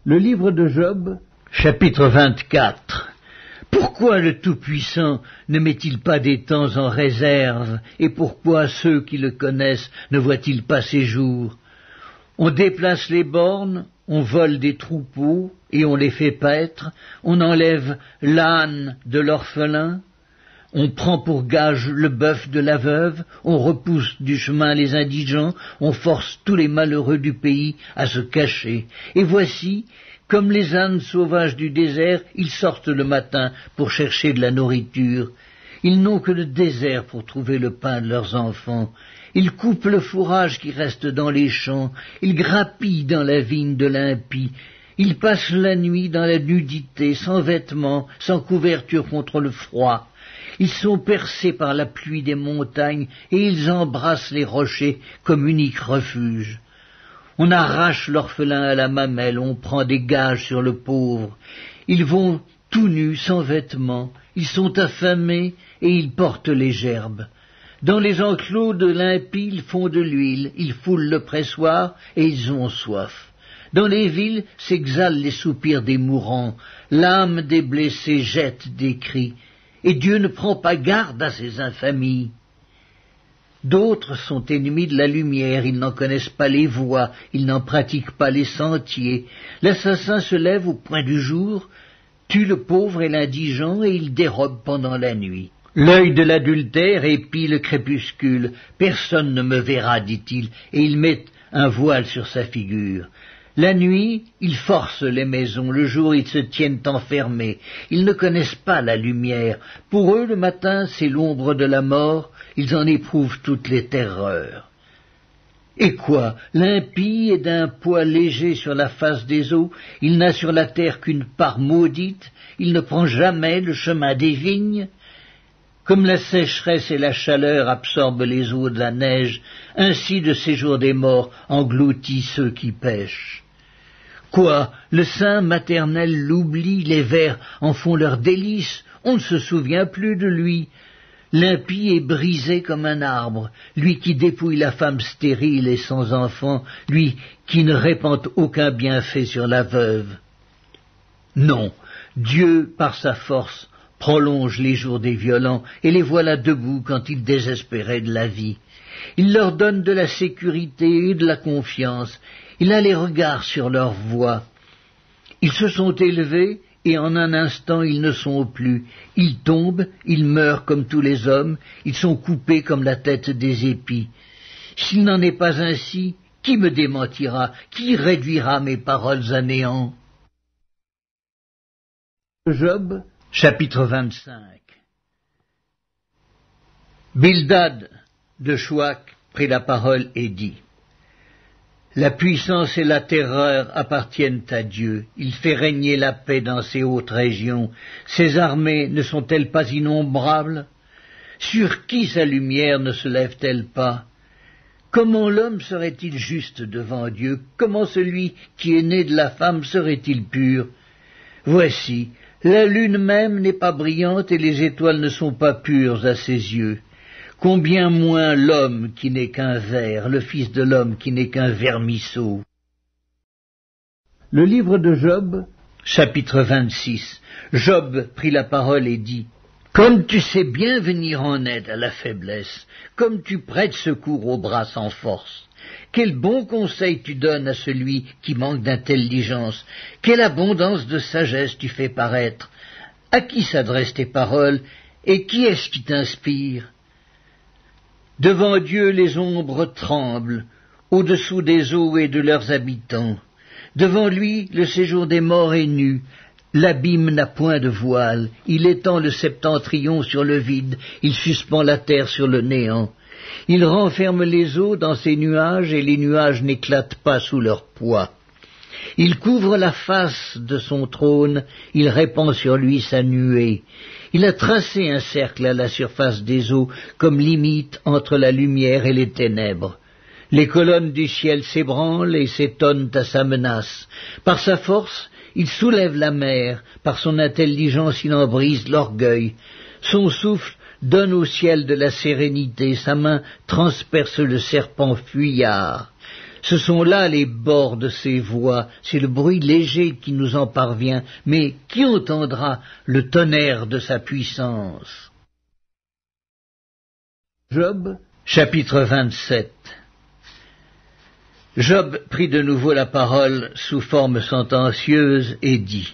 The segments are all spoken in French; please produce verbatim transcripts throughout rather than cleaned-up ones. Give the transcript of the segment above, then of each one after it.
Le livre de Job, chapitre vingt-quatre. Pourquoi le Tout-Puissant ne met-il pas des temps en réserve, et pourquoi ceux qui le connaissent ne voient-ils pas ses jours? On déplace les bornes, on vole des troupeaux, et on les fait paître, on enlève l'âne de l'orphelin, on prend pour gage le bœuf de la veuve, on repousse du chemin les indigents, on force tous les malheureux du pays à se cacher. Et voici, comme les ânes sauvages du désert, ils sortent le matin pour chercher de la nourriture. Ils n'ont que le désert pour trouver le pain de leurs enfants. Ils coupent le fourrage qui reste dans les champs, ils grappillent dans la vigne de l'impie. Ils passent la nuit dans la nudité, sans vêtements, sans couverture contre le froid. Ils sont percés par la pluie des montagnes et ils embrassent les rochers comme unique refuge. On arrache l'orphelin à la mamelle, on prend des gages sur le pauvre. Ils vont tout nus, sans vêtements, ils sont affamés et ils portent les gerbes. Dans les enclos de l'impie, ils font de l'huile, ils foulent le pressoir et ils ont soif. Dans les villes s'exhalent les soupirs des mourants, l'âme des blessés jette des cris. Et Dieu ne prend pas garde à ces infamies. D'autres sont ennemis de la lumière, ils n'en connaissent pas les voies, ils n'en pratiquent pas les sentiers. L'assassin se lève au point du jour, tue le pauvre et l'indigent, et il dérobe pendant la nuit. L'œil de l'adultère épie le crépuscule. Personne ne me verra, dit-il, et il met un voile sur sa figure. La nuit, ils forcent les maisons, le jour ils se tiennent enfermés. Ils ne connaissent pas la lumière. Pour eux, le matin, c'est l'ombre de la mort, ils en éprouvent toutes les terreurs. Et quoi? L'impie est d'un poids léger sur la face des eaux, il n'a sur la terre qu'une part maudite, il ne prend jamais le chemin des vignes. Comme la sécheresse et la chaleur absorbent les eaux de la neige, ainsi le séjour des morts engloutit ceux qui pêchent. Quoi? Le sein maternel l'oublie, les vers en font leur délice, on ne se souvient plus de lui. L'impie est brisé comme un arbre, lui qui dépouille la femme stérile et sans enfant, lui qui ne répand aucun bienfait sur la veuve. Non, Dieu, par sa force, prolonge les jours des violents, et les voilà debout quand ils désespéraient de la vie. Il leur donne de la sécurité et de la confiance, il a les regards sur leur voie. Ils se sont élevés, et en un instant ils ne sont plus. Ils tombent, ils meurent comme tous les hommes, ils sont coupés comme la tête des épis. S'il n'en est pas ainsi, qui me démentira, qui réduira mes paroles à néant? Job, chapitre vingt-cinq. Bildad de Chouac prit la parole et dit: La puissance et la terreur appartiennent à Dieu. Il fait régner la paix dans ces hautes régions. Ses armées ne sont-elles pas innombrables? Sur qui sa lumière ne se lève-t-elle pas? Comment l'homme serait-il juste devant Dieu? Comment celui qui est né de la femme serait-il pur? Voici, la lune même n'est pas brillante et les étoiles ne sont pas pures à ses yeux. Combien moins l'homme qui n'est qu'un ver, le fils de l'homme qui n'est qu'un vermisseau. Le livre de Job, chapitre vingt-six. Job prit la parole et dit: Comme tu sais bien venir en aide à la faiblesse, comme tu prêtes secours aux bras sans force, quel bon conseil tu donnes à celui qui manque d'intelligence, quelle abondance de sagesse tu fais paraître. À qui s'adressent tes paroles, et qui est-ce qui t'inspire? Devant Dieu les ombres tremblent, au-dessous des eaux et de leurs habitants. Devant lui le séjour des morts est nu, l'abîme n'a point de voile, il étend le septentrion sur le vide, il suspend la terre sur le néant. Il renferme les eaux dans ses nuages, et les nuages n'éclatent pas sous leur poids. Il couvre la face de son trône, il répand sur lui sa nuée. Il a tracé un cercle à la surface des eaux, comme limite entre la lumière et les ténèbres. Les colonnes du ciel s'ébranlent et s'étonnent à sa menace. Par sa force, il soulève la mer, par son intelligence il en brise l'orgueil. Son souffle donne au ciel de la sérénité, sa main transperce le serpent fuyard. Ce sont là les bords de ses voix, c'est le bruit léger qui nous en parvient, mais qui entendra le tonnerre de sa puissance? Job, chapitre vingt-sept. Job prit de nouveau la parole sous forme sentencieuse et dit: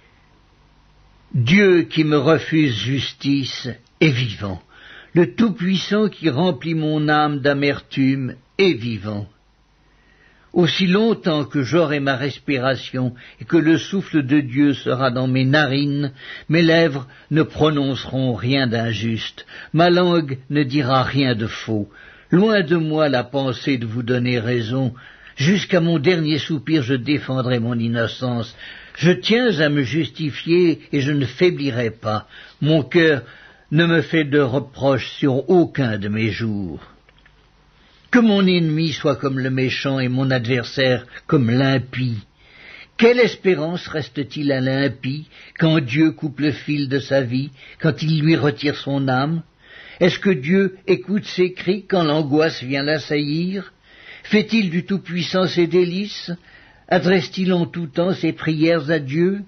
Dieu qui me refuse justice est vivant. Le Tout-Puissant qui remplit mon âme d'amertume est vivant. Aussi longtemps que j'aurai ma respiration et que le souffle de Dieu sera dans mes narines, mes lèvres ne prononceront rien d'injuste, ma langue ne dira rien de faux. Loin de moi la pensée de vous donner raison. Jusqu'à mon dernier soupir je défendrai mon innocence. Je tiens à me justifier et je ne faiblirai pas. Mon cœur ne me fait de reproches sur aucun de mes jours. Que mon ennemi soit comme le méchant et mon adversaire comme l'impie. Quelle espérance reste-t-il à l'impie quand Dieu coupe le fil de sa vie, quand il lui retire son âme? Est-ce que Dieu écoute ses cris quand l'angoisse vient l'assaillir? Fait-il du Tout-Puissant ses délices? Adresse-t-il en tout temps ses prières à Dieu?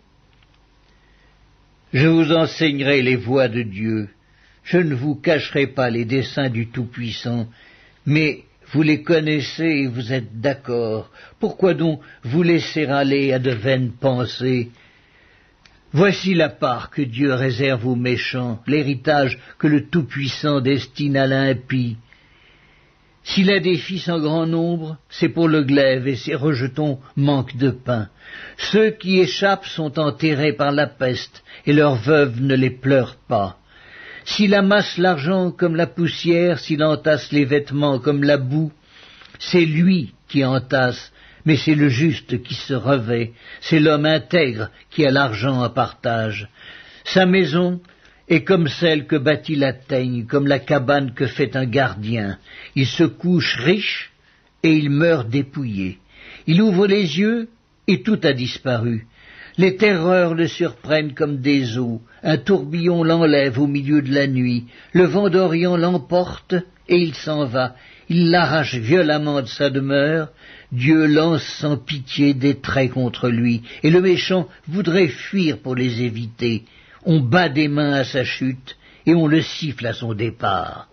Je vous enseignerai les voies de Dieu. Je ne vous cacherai pas les desseins du Tout-Puissant, mais vous les connaissez et vous êtes d'accord. Pourquoi donc vous laisser aller à de vaines pensées? Voici la part que Dieu réserve aux méchants, l'héritage que le Tout-Puissant destine à l'impie. S'il a des fils en grand nombre, c'est pour le glaive, et ses rejetons manquent de pain. Ceux qui échappent sont enterrés par la peste, et leurs veuves ne les pleurent pas. S'il amasse l'argent comme la poussière, s'il entasse les vêtements comme la boue, c'est lui qui entasse, mais c'est le juste qui se revêt, c'est l'homme intègre qui a l'argent en partage. Sa maison est comme celle que bâtit la teigne, comme la cabane que fait un gardien. Il se couche riche et il meurt dépouillé. Il ouvre les yeux et tout a disparu. Les terreurs le surprennent comme des eaux. Un tourbillon l'enlève au milieu de la nuit. Le vent d'Orient l'emporte et il s'en va. Il l'arrache violemment de sa demeure. Dieu lance sans pitié des traits contre lui, et le méchant voudrait fuir pour les éviter. On bat des mains à sa chute, et on le siffle à son départ.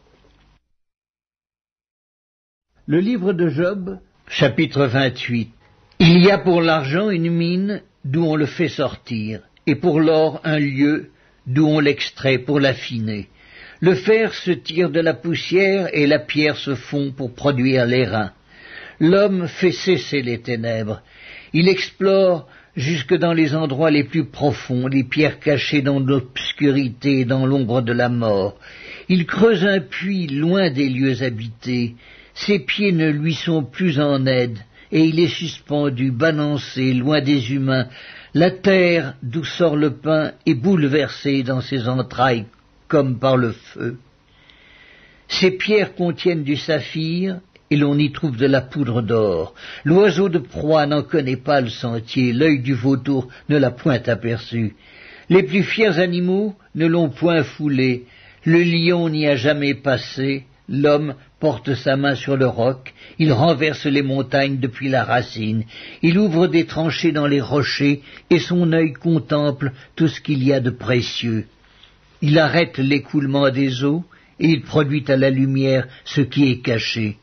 Le livre de Job, chapitre vingt-huit. Il y a pour l'argent une mine d'où on le fait sortir, et pour l'or un lieu d'où on l'extrait pour l'affiner. Le fer se tire de la poussière, et la pierre se fond pour produire l'airain. L'homme fait cesser les ténèbres. Il explore jusque dans les endroits les plus profonds, les pierres cachées dans l'obscurité et dans l'ombre de la mort. Il creuse un puits loin des lieux habités. Ses pieds ne lui sont plus en aide, et il est suspendu, balancé, loin des humains. La terre d'où sort le pain est bouleversée dans ses entrailles comme par le feu. Ces pierres contiennent du saphir, et l'on y trouve de la poudre d'or. L'oiseau de proie n'en connaît pas le sentier, l'œil du vautour ne l'a point aperçu. Les plus fiers animaux ne l'ont point foulé, le lion n'y a jamais passé, l'homme porte sa main sur le roc, il renverse les montagnes depuis la racine, il ouvre des tranchées dans les rochers, et son œil contemple tout ce qu'il y a de précieux. Il arrête l'écoulement des eaux, et il produit à la lumière ce qui est caché.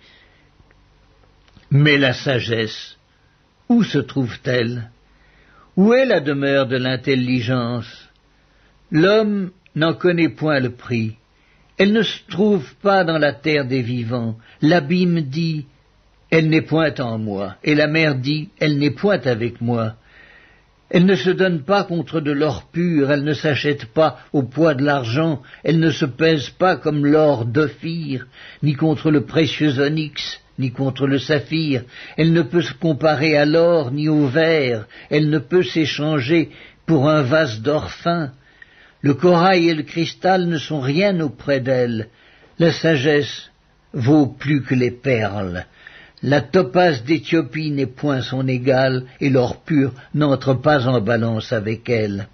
Mais la sagesse, où se trouve-t-elle? Où est la demeure de l'intelligence? L'homme n'en connaît point le prix. Elle ne se trouve pas dans la terre des vivants. L'abîme dit, elle n'est point en moi, et la mer dit, elle n'est point avec moi. Elle ne se donne pas contre de l'or pur, elle ne s'achète pas au poids de l'argent, elle ne se pèse pas comme l'or d'Ophir, ni contre le précieux onyx, ni contre le saphir. Elle ne peut se comparer à l'or, ni au verre, elle ne peut s'échanger pour un vase d'or fin. Le corail et le cristal ne sont rien auprès d'elle. La sagesse vaut plus que les perles. La topaze d'Éthiopie n'est point son égale, et l'or pur n'entre pas en balance avec elle.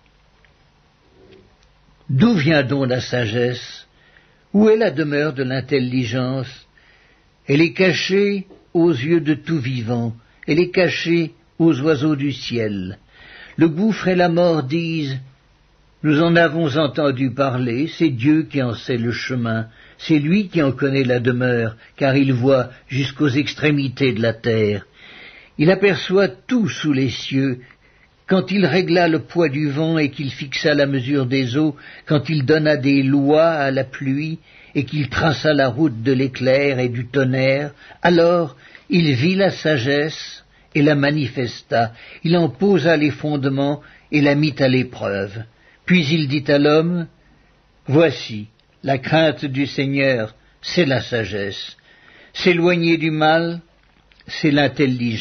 D'où vient donc la sagesse? Où est la demeure de l'intelligence? Elle est cachée aux yeux de tout vivant, elle est cachée aux oiseaux du ciel. Le gouffre et la mort disent « Nous en avons entendu parler, c'est Dieu qui en sait le chemin, c'est lui qui en connaît la demeure, car il voit jusqu'aux extrémités de la terre. Il aperçoit tout sous les cieux, quand il régla le poids du vent et qu'il fixa la mesure des eaux, quand il donna des lois à la pluie et qu'il traça la route de l'éclair et du tonnerre, alors il vit la sagesse et la manifesta, il en posa les fondements et la mit à l'épreuve. Puis il dit à l'homme, « Voici, la crainte du Seigneur, c'est la sagesse. S'éloigner du mal, c'est l'intelligence. »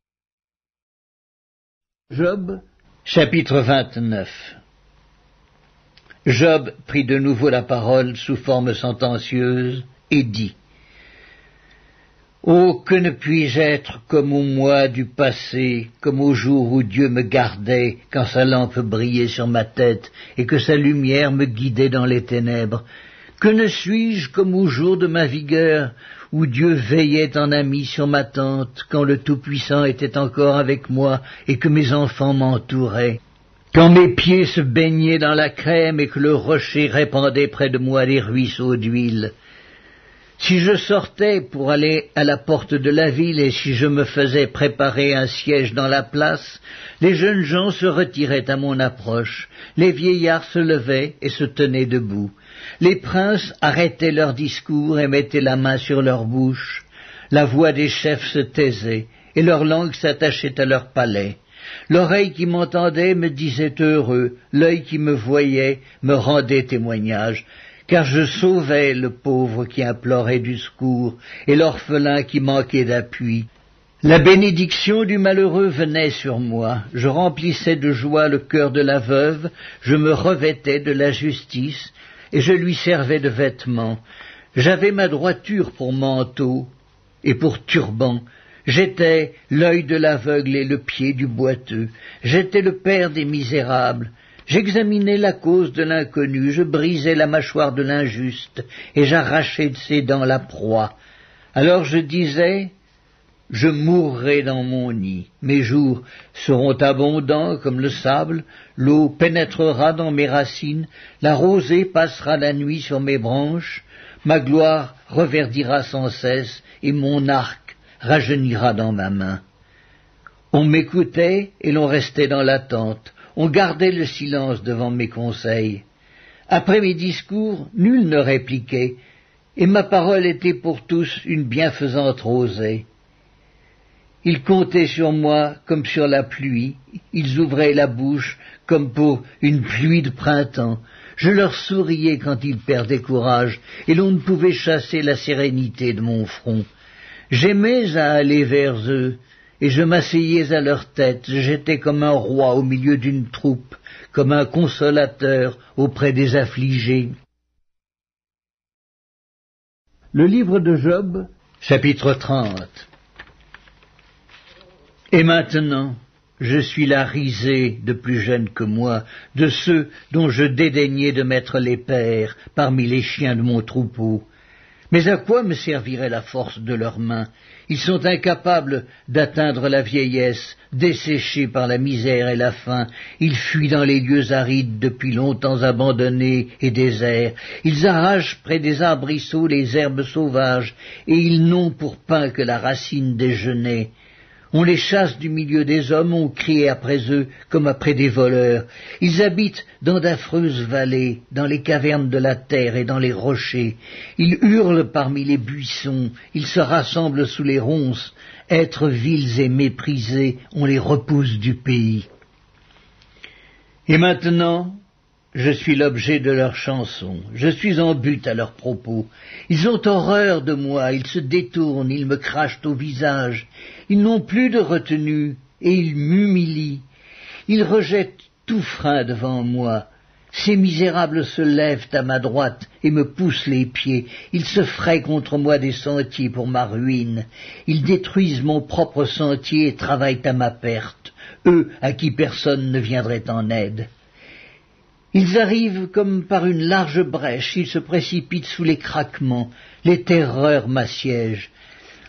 Job, chapitre vingt-neuf. Job prit de nouveau la parole sous forme sentencieuse et dit « Oh, que ne puis-je être comme au mois du passé, comme au jour où Dieu me gardait, quand sa lampe brillait sur ma tête et que sa lumière me guidait dans les ténèbres. Que ne suis-je comme au jour de ma vigueur, où Dieu veillait en ami sur ma tente, quand le Tout-Puissant était encore avec moi et que mes enfants m'entouraient. Quand mes pieds se baignaient dans la crème et que le rocher répandait près de moi des ruisseaux d'huile. Si je sortais pour aller à la porte de la ville et si je me faisais préparer un siège dans la place, les jeunes gens se retiraient à mon approche, les vieillards se levaient et se tenaient debout. Les princes arrêtaient leur discours et mettaient la main sur leur bouche. La voix des chefs se taisait et leur langue s'attachait à leur palais. L'oreille qui m'entendait me disait heureux, l'œil qui me voyait me rendait témoignage, car je sauvais le pauvre qui implorait du secours et l'orphelin qui manquait d'appui. La bénédiction du malheureux venait sur moi, je remplissais de joie le cœur de la veuve, je me revêtais de la justice, et je lui servais de vêtements. J'avais ma droiture pour manteau et pour turban. J'étais l'œil de l'aveugle et le pied du boiteux. J'étais le père des misérables. J'examinais la cause de l'inconnu, je brisais la mâchoire de l'injuste, et j'arrachais de ses dents la proie. Alors je disais, je mourrai dans mon nid, mes jours seront abondants comme le sable, l'eau pénétrera dans mes racines, la rosée passera la nuit sur mes branches, ma gloire reverdira sans cesse, et mon arc rajeunira dans ma main. On m'écoutait et l'on restait dans l'attente. On gardait le silence devant mes conseils. Après mes discours, nul ne répliquait, et ma parole était pour tous une bienfaisante rosée. Ils comptaient sur moi comme sur la pluie, ils ouvraient la bouche comme pour une pluie de printemps. Je leur souriais quand ils perdaient courage, et l'on ne pouvait chasser la sérénité de mon front. J'aimais à aller vers eux, et je m'asseyais à leur tête, j'étais comme un roi au milieu d'une troupe, comme un consolateur auprès des affligés. Le livre de Job, chapitre trente. Et maintenant, je suis la risée de plus jeunes que moi, de ceux dont je dédaignais de mettre les pères parmi les chiens de mon troupeau. Mais à quoi me servirait la force de leurs mains? Ils sont incapables d'atteindre la vieillesse, desséchés par la misère et la faim. Ils fuient dans les lieux arides depuis longtemps abandonnés et déserts. Ils arrachent près des arbrisseaux les herbes sauvages, et ils n'ont pour pain que la racine des genêts. On les chasse du milieu des hommes, on crie après eux comme après des voleurs. Ils habitent dans d'affreuses vallées, dans les cavernes de la terre et dans les rochers. Ils hurlent parmi les buissons, ils se rassemblent sous les ronces. Êtres vils et méprisés, on les repousse du pays. Et maintenant, je suis l'objet de leurs chansons, je suis en but à leurs propos. Ils ont horreur de moi, ils se détournent, ils me crachent au visage. Ils n'ont plus de retenue, et ils m'humilient. Ils rejettent tout frein devant moi. Ces misérables se lèvent à ma droite et me poussent les pieds. Ils se frayent contre moi des sentiers pour ma ruine. Ils détruisent mon propre sentier et travaillent à ma perte, eux à qui personne ne viendrait en aide. Ils arrivent comme par une large brèche, ils se précipitent sous les craquements, les terreurs m'assiègent.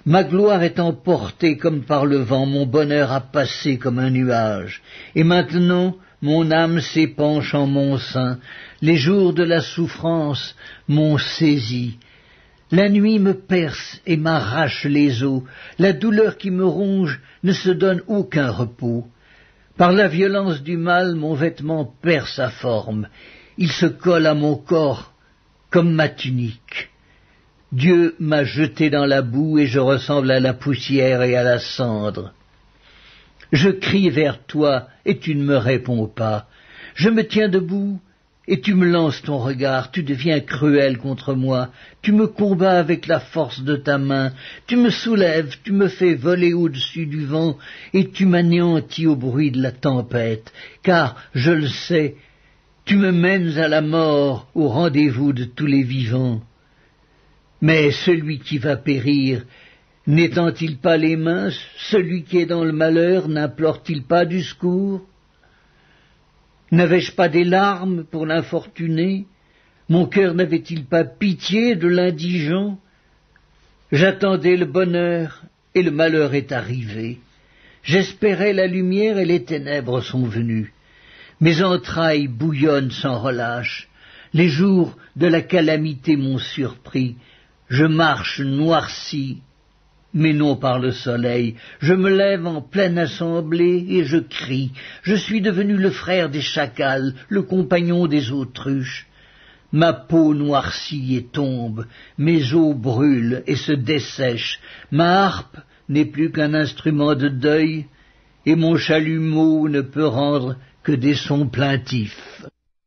Ma gloire est emportée comme par le vent, mon bonheur a passé comme un nuage, et maintenant mon âme s'épanche en mon sein, les jours de la souffrance m'ont saisi. La nuit me perce et m'arrache les os, la douleur qui me ronge ne se donne aucun repos. Par la violence du mal, mon vêtement perd sa forme, il se colle à mon corps comme ma tunique. Dieu m'a jeté dans la boue et je ressemble à la poussière et à la cendre. Je crie vers toi et tu ne me réponds pas. Je me tiens debout et tu me lances ton regard. Tu deviens cruel contre moi. Tu me combats avec la force de ta main. Tu me soulèves, tu me fais voler au-dessus du vent et tu m'anéantis au bruit de la tempête. Car, je le sais, tu me mènes à la mort, au rendez-vous de tous les vivants. Mais celui qui va périr, n'étend-il pas les mains? Celui qui est dans le malheur, n'implore-t-il pas du secours? N'avais-je pas des larmes pour l'infortuné? Mon cœur n'avait-il pas pitié de l'indigent? J'attendais le bonheur, et le malheur est arrivé. J'espérais la lumière, et les ténèbres sont venues. Mes entrailles bouillonnent sans relâche. Les jours de la calamité m'ont surpris. Je marche noirci, mais non par le soleil. Je me lève en pleine assemblée et je crie. Je suis devenu le frère des chacals, le compagnon des autruches. Ma peau noircit et tombe, mes os brûlent et se dessèchent. Ma harpe n'est plus qu'un instrument de deuil, et mon chalumeau ne peut rendre que des sons plaintifs.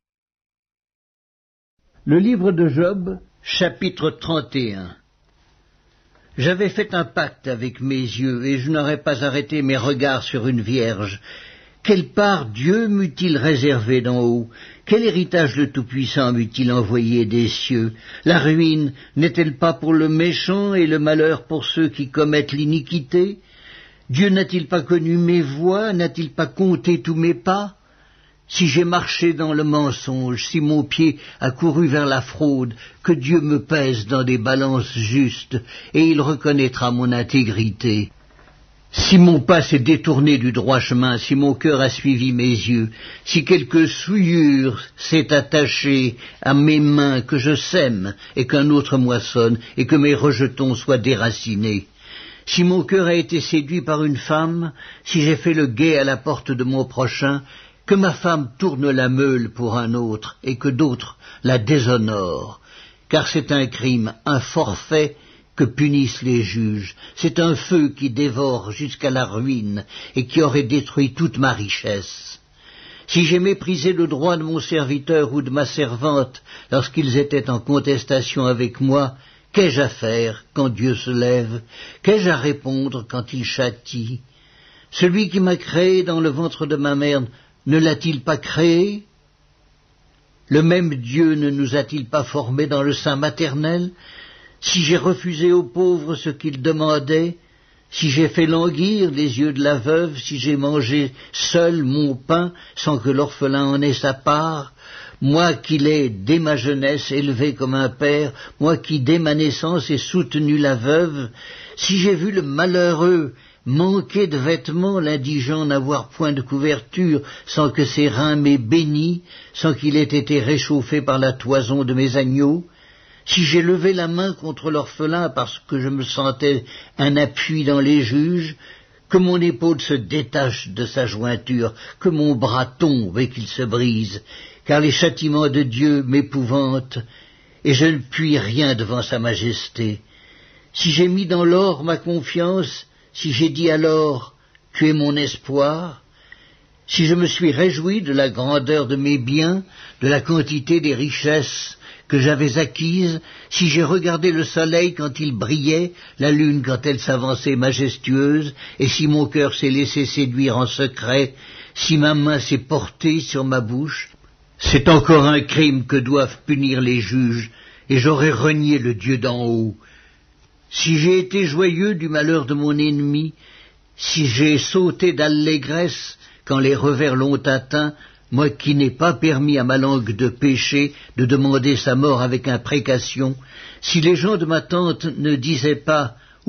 Le livre de Job, chapitre trente et un. J'avais fait un pacte avec mes yeux, et je n'aurais pas arrêté mes regards sur une vierge. Quelle part Dieu m'eût-il réservé d'en haut? Quel héritage le Tout-Puissant m'eût-il envoyé des cieux? La ruine n'est-elle pas pour le méchant et le malheur pour ceux qui commettent l'iniquité? Dieu n'a-t-il pas connu mes voies? N'a-t-il pas compté tous mes pas? Si j'ai marché dans le mensonge, si mon pied a couru vers la fraude, que Dieu me pèse dans des balances justes, et il reconnaîtra mon intégrité. Si mon pas s'est détourné du droit chemin, si mon cœur a suivi mes yeux, si quelque souillure s'est attachée à mes mains, que je sème et qu'un autre moissonne, et que mes rejetons soient déracinés, si mon cœur a été séduit par une femme, si j'ai fait le guet à la porte de mon prochain, que ma femme tourne la meule pour un autre, et que d'autres la déshonorent, car c'est un crime, un forfait que punissent les juges, c'est un feu qui dévore jusqu'à la ruine, et qui aurait détruit toute ma richesse. Si j'ai méprisé le droit de mon serviteur ou de ma servante lorsqu'ils étaient en contestation avec moi, qu'ai-je à faire quand Dieu se lève? Qu'ai-je à répondre quand il châtie? Celui qui m'a créé dans le ventre de ma mère ne l'a-t-il pas créé? Le même Dieu ne nous a-t-il pas formés dans le sein maternel? Si j'ai refusé aux pauvres ce qu'ils demandaient, si j'ai fait languir les yeux de la veuve, si j'ai mangé seul mon pain sans que l'orphelin en ait sa part, moi qui l'ai dès ma jeunesse élevé comme un père, moi qui dès ma naissance ai soutenu la veuve, si j'ai vu le malheureux manquer de vêtements, l'indigent n'avoir point de couverture, sans que ses reins m'aient béni, sans qu'il ait été réchauffé par la toison de mes agneaux, si j'ai levé la main contre l'orphelin parce que je me sentais un appui dans les juges, que mon épaule se détache de sa jointure, que mon bras tombe et qu'il se brise, car les châtiments de Dieu m'épouvantent, et je ne puis rien devant sa majesté. Si j'ai mis dans l'or ma confiance, si j'ai dit alors « Tu es mon espoir », si je me suis réjoui de la grandeur de mes biens, de la quantité des richesses que j'avais acquises, si j'ai regardé le soleil quand il brillait, la lune quand elle s'avançait majestueuse, et si mon cœur s'est laissé séduire en secret, si ma main s'est portée sur ma bouche, c'est encore un crime que doivent punir les juges, et j'aurais renié le Dieu d'en haut. Si j'ai été joyeux du malheur de mon ennemi, si j'ai sauté d'allégresse quand les revers l'ont atteint, moi qui n'ai pas permis à ma langue de pécher, de demander sa mort avec imprécation, si les gens de ma tente ne disaient pas «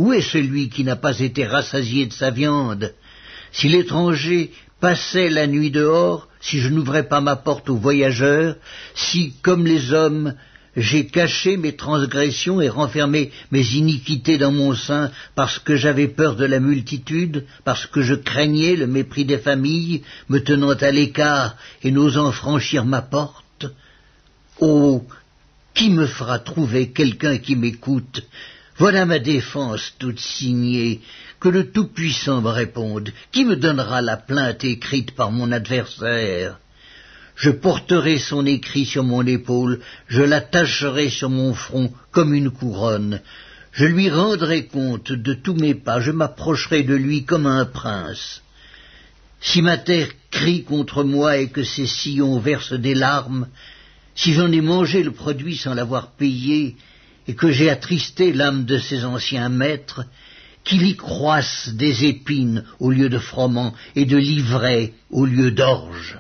Où est celui qui n'a pas été rassasié de sa viande? Si l'étranger passait la nuit dehors, si je n'ouvrais pas ma porte aux voyageurs, si, comme les hommes, j'ai caché mes transgressions et renfermé mes iniquités dans mon sein parce que j'avais peur de la multitude, parce que je craignais le mépris des familles, me tenant à l'écart et n'osant franchir ma porte. Oh, qui me fera trouver quelqu'un qui m'écoute? Voilà ma défense toute signée, que le Tout-Puissant me réponde. Qui me donnera la plainte écrite par mon adversaire? Je porterai son écrit sur mon épaule, je l'attacherai sur mon front comme une couronne. Je lui rendrai compte de tous mes pas, je m'approcherai de lui comme un prince. Si ma terre crie contre moi et que ses sillons versent des larmes, si j'en ai mangé le produit sans l'avoir payé, et que j'ai attristé l'âme de ses anciens maîtres, qu'il y croisse des épines au lieu de froment et de l'ivraie au lieu d'orge.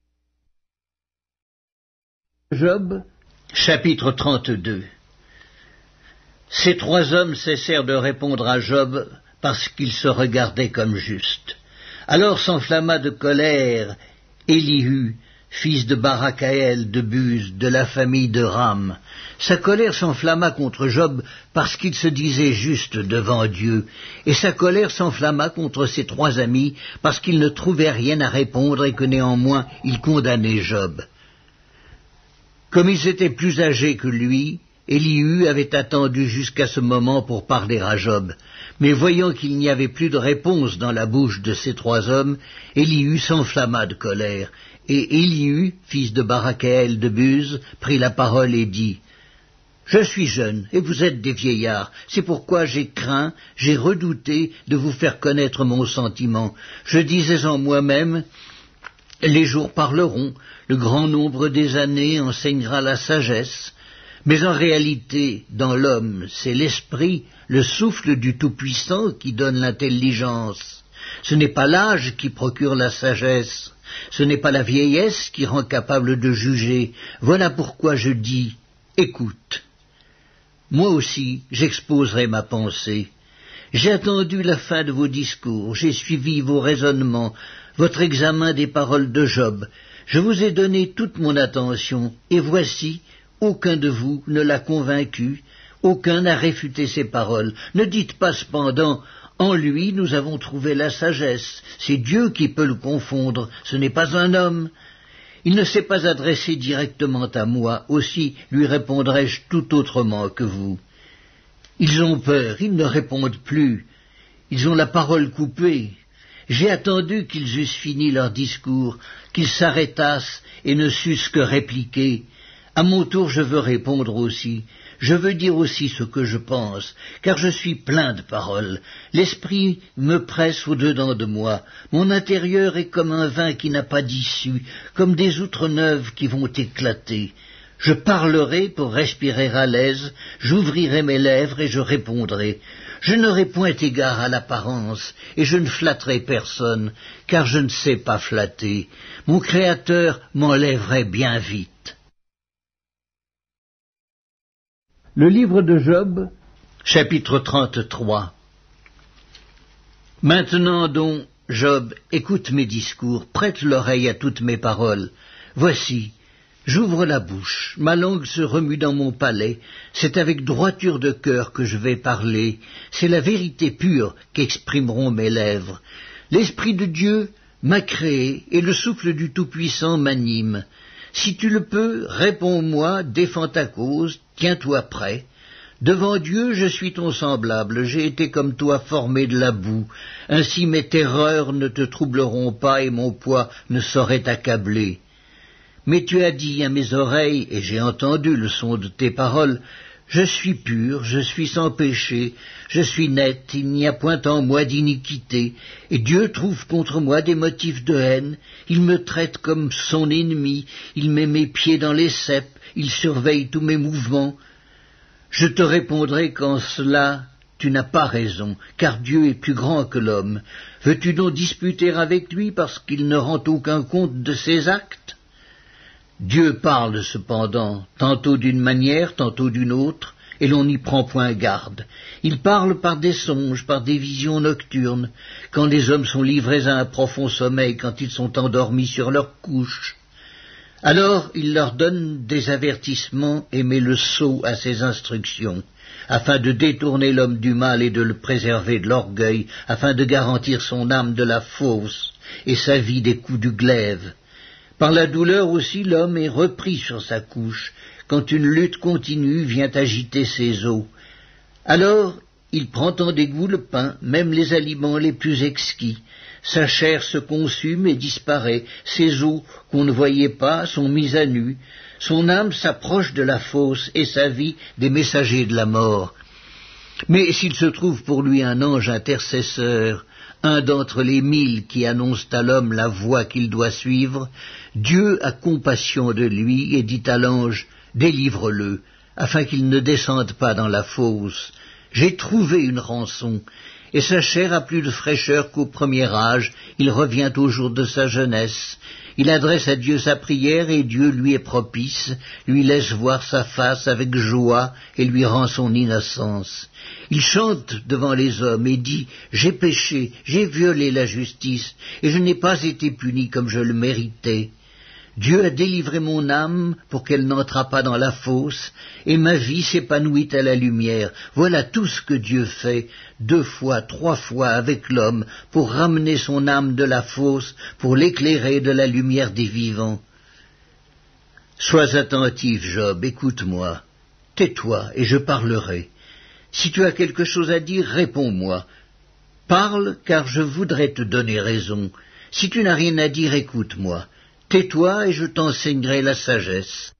Job, chapitre trente-deux. Ces trois hommes cessèrent de répondre à Job parce qu'ils se regardaient comme justes. Alors s'enflamma de colère Élihu, fils de Barakaël de Buz, de la famille de Ram. Sa colère s'enflamma contre Job parce qu'il se disait juste devant Dieu, et sa colère s'enflamma contre ses trois amis parce qu'ils ne trouvaient rien à répondre et que néanmoins ils condamnaient Job. Comme ils étaient plus âgés que lui, Élihu avait attendu jusqu'à ce moment pour parler à Job. Mais voyant qu'il n'y avait plus de réponse dans la bouche de ces trois hommes, Élihu s'enflamma de colère. Et Élihu, fils de Barakaël de Buz, prit la parole et dit « Je suis jeune, et vous êtes des vieillards. C'est pourquoi j'ai craint, j'ai redouté de vous faire connaître mon sentiment. Je disais en moi-même « Les jours parleront, le grand nombre des années enseignera la sagesse. » Mais en réalité, dans l'homme, c'est l'esprit, le souffle du Tout-Puissant qui donne l'intelligence. Ce n'est pas l'âge qui procure la sagesse, ce n'est pas la vieillesse qui rend capable de juger. Voilà pourquoi je dis, écoute. Moi aussi, j'exposerai ma pensée. J'ai attendu la fin de vos discours, j'ai suivi vos raisonnements, votre examen des paroles de Job. Je vous ai donné toute mon attention, et voici, aucun de vous ne l'a convaincu, aucun n'a réfuté ses paroles. Ne dites pas cependant, en lui nous avons trouvé la sagesse, c'est Dieu qui peut le confondre, ce n'est pas un homme. Il ne s'est pas adressé directement à moi, aussi lui répondrai-je tout autrement que vous. Ils ont peur, ils ne répondent plus, ils ont la parole coupée. J'ai attendu qu'ils eussent fini leur discours, qu'ils s'arrêtassent et ne sussent que répliquer. À mon tour, je veux répondre aussi. Je veux dire aussi ce que je pense, car je suis plein de paroles. L'esprit me presse au-dedans de moi. Mon intérieur est comme un vin qui n'a pas d'issue, comme des outres neuves qui vont éclater. Je parlerai pour respirer à l'aise, j'ouvrirai mes lèvres et je répondrai. Je n'aurai point égard à l'apparence, et je ne flatterai personne, car je ne sais pas flatter. Mon Créateur m'enlèverait bien vite. Le livre de Job, chapitre trente-trois. Maintenant donc, Job, écoute mes discours, prête l'oreille à toutes mes paroles. Voici, j'ouvre la bouche, ma langue se remue dans mon palais, c'est avec droiture de cœur que je vais parler, c'est la vérité pure qu'exprimeront mes lèvres. L'Esprit de Dieu m'a créé, et le souffle du Tout-Puissant m'anime. Si tu le peux, réponds-moi, défends ta cause, tiens-toi prêt. Devant Dieu, je suis ton semblable, j'ai été comme toi formé de la boue. Ainsi mes terreurs ne te troubleront pas et mon poids ne saurait t'accabler. Mais tu as dit à mes oreilles, et j'ai entendu le son de tes paroles, je suis pur, je suis sans péché, je suis net, il n'y a point en moi d'iniquité, et Dieu trouve contre moi des motifs de haine, il me traite comme son ennemi, il met mes pieds dans les ceps, il surveille tous mes mouvements. Je te répondrai qu'en cela tu n'as pas raison, car Dieu est plus grand que l'homme. Veux-tu donc disputer avec lui parce qu'il ne rend aucun compte de ses actes? Dieu parle cependant, tantôt d'une manière, tantôt d'une autre, et l'on n'y prend point garde. Il parle par des songes, par des visions nocturnes, quand les hommes sont livrés à un profond sommeil, quand ils sont endormis sur leur couche. Alors il leur donne des avertissements et met le sceau à ses instructions, afin de détourner l'homme du mal et de le préserver de l'orgueil, afin de garantir son âme de la fausse et sa vie des coups du glaive. Par la douleur aussi l'homme est repris sur sa couche, quand une lutte continue vient agiter ses os. Alors il prend en dégoût le pain, même les aliments les plus exquis. Sa chair se consume et disparaît, ses os qu'on ne voyait pas sont mis à nu, son âme s'approche de la fosse et sa vie des messagers de la mort. Mais s'il se trouve pour lui un ange intercesseur, un d'entre les mille qui annoncent à l'homme la voie qu'il doit suivre, Dieu a compassion de lui et dit à l'ange, « Délivre-le, afin qu'il ne descende pas dans la fosse. J'ai trouvé une rançon. » Et sa chair a plus de fraîcheur qu'au premier âge, il revient au jour de sa jeunesse. Il adresse à Dieu sa prière et Dieu lui est propice, lui laisse voir sa face avec joie et lui rend son innocence. Il chante devant les hommes et dit « J'ai péché, j'ai violé la justice, et je n'ai pas été puni comme je le méritais. Dieu a délivré mon âme pour qu'elle n'entrât pas dans la fosse, et ma vie s'épanouit à la lumière. Voilà tout ce que Dieu fait, deux fois, trois fois avec l'homme, pour ramener son âme de la fosse, pour l'éclairer de la lumière des vivants. Sois attentif, Job, écoute-moi. Tais-toi, et je parlerai. Si tu as quelque chose à dire, réponds-moi. Parle, car je voudrais te donner raison. Si tu n'as rien à dire, écoute-moi. Tais-toi et je t'enseignerai la sagesse.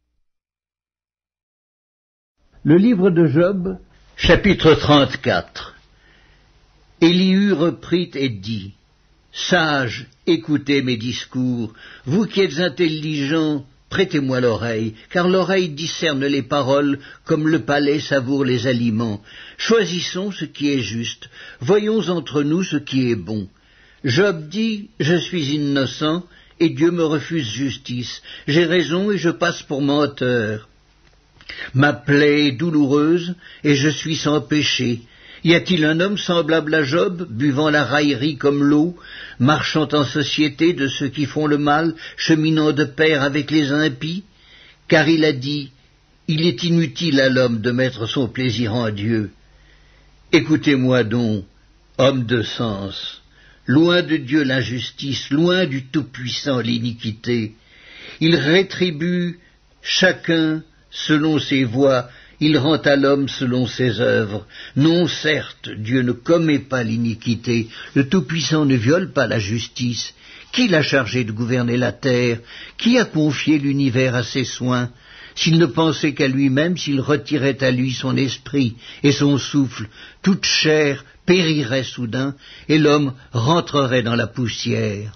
Le livre de Job, chapitre trente-quatre. Élihu reprit et dit, « Sages, écoutez mes discours, vous qui êtes intelligents, prêtez-moi l'oreille, car l'oreille discerne les paroles comme le palais savoure les aliments. Choisissons ce qui est juste, voyons entre nous ce qui est bon. » Job dit, « Je suis innocent, et Dieu me refuse justice. J'ai raison et je passe pour menteur. Ma plaie est douloureuse et je suis sans péché. Y a-t-il un homme semblable à Job, buvant la raillerie comme l'eau, marchant en société de ceux qui font le mal, cheminant de pair avec les impies? Car il a dit, il est inutile à l'homme de mettre son plaisir en Dieu. Écoutez-moi donc, homme de sens. Loin de Dieu l'injustice, loin du Tout-Puissant l'iniquité. Il rétribue chacun selon ses voies, il rend à l'homme selon ses œuvres. Non, certes, Dieu ne commet pas l'iniquité, le Tout-Puissant ne viole pas la justice. Qui l'a chargé de gouverner la terre? Qui a confié l'univers à ses soins? S'il ne pensait qu'à lui-même, s'il retirait à lui son esprit et son souffle, toute chair périrait soudain, et l'homme rentrerait dans la poussière.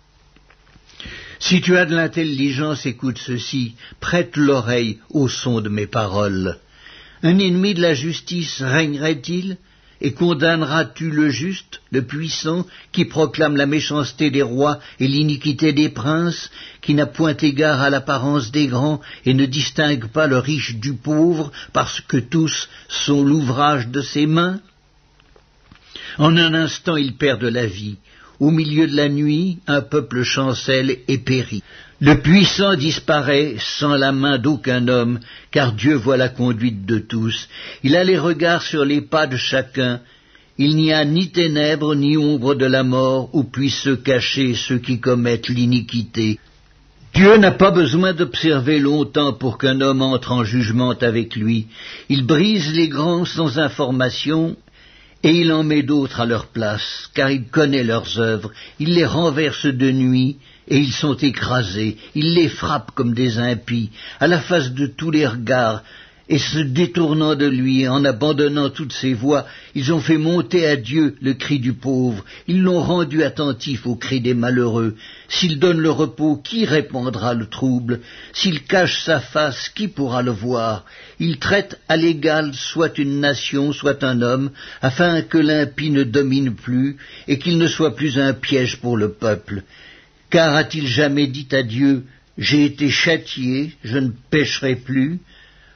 Si tu as de l'intelligence, écoute ceci, prête l'oreille au son de mes paroles. Un ennemi de la justice régnerait-il? Et condamneras-tu le juste, le puissant, qui proclame la méchanceté des rois et l'iniquité des princes, qui n'a point égard à l'apparence des grands et ne distingue pas le riche du pauvre, parce que tous sont l'ouvrage de ses mains? En un instant il perd de la vie. Au milieu de la nuit, un peuple chancelle et périt. Le puissant disparaît sans la main d'aucun homme, car Dieu voit la conduite de tous. Il a les regards sur les pas de chacun. Il n'y a ni ténèbres ni ombre de la mort où puissent se cacher ceux qui commettent l'iniquité. Dieu n'a pas besoin d'observer longtemps pour qu'un homme entre en jugement avec lui. Il brise les grands sans information, et il en met d'autres à leur place, car il connaît leurs œuvres. Il les renverse de nuit, et ils sont écrasés. Il les frappe comme des impies, à la face de tous les regards, et se détournant de lui, en abandonnant toutes ses voies, ils ont fait monter à Dieu le cri du pauvre. Ils l'ont rendu attentif au cri des malheureux. S'il donne le repos, qui répandra le trouble? S'il cache sa face, qui pourra le voir? Il traite à l'égal soit une nation, soit un homme, afin que l'impie ne domine plus, et qu'il ne soit plus un piège pour le peuple. Car a-t-il jamais dit à Dieu, « J'ai été châtié, je ne pécherai plus »